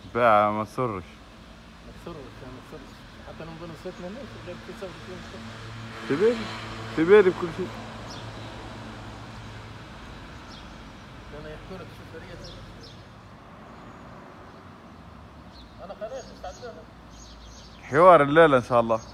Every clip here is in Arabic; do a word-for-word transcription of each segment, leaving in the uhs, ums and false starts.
باع ما تسرش. ما تسرش ما تسرش حتى لو بنصيت منك غير تسوي فيه. تبيلي تبيلي بكل شيء. انا يحكوا لك السفرية انا خليت مستعد. حوار الليلة ان شاء الله.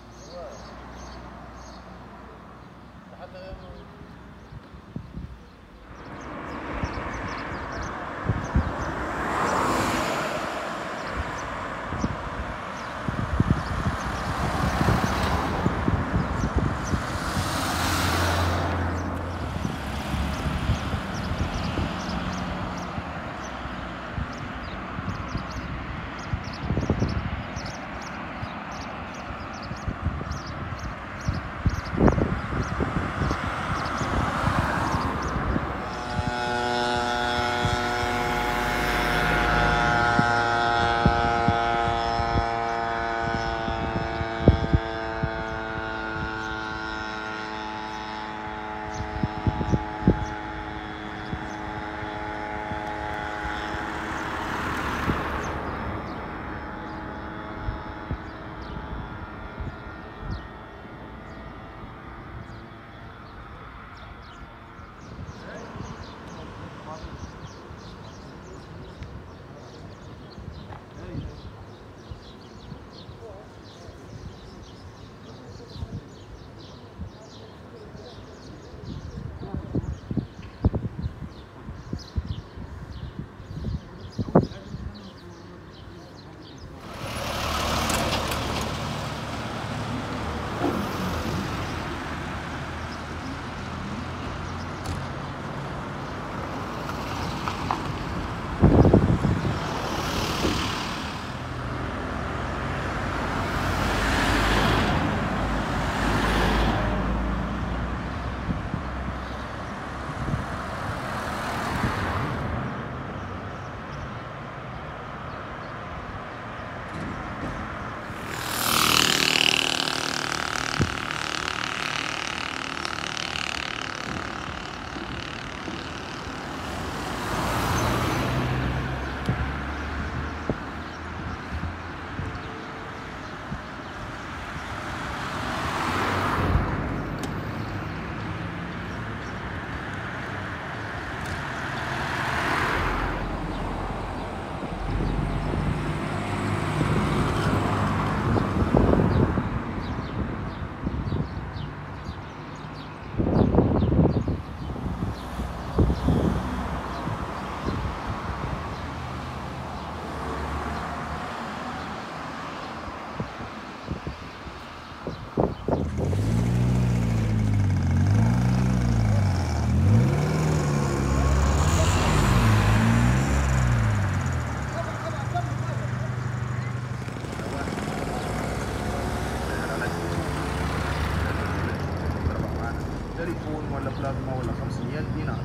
تليفون ولا بلازما ولا خمسمية دينار.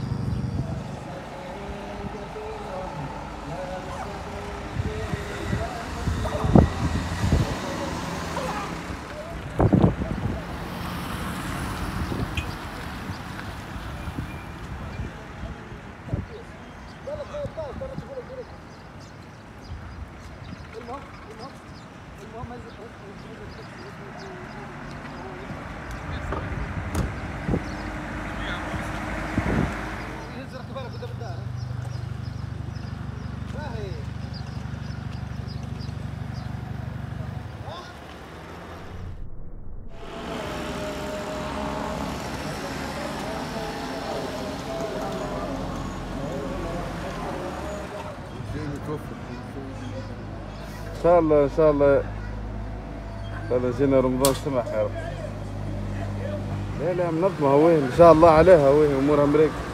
ان شاء الله ان شاء الله هذا جينا رمضان سمح يا رب. لا لا منظمة هويه ان شاء الله عليها هويه امورها مريقة.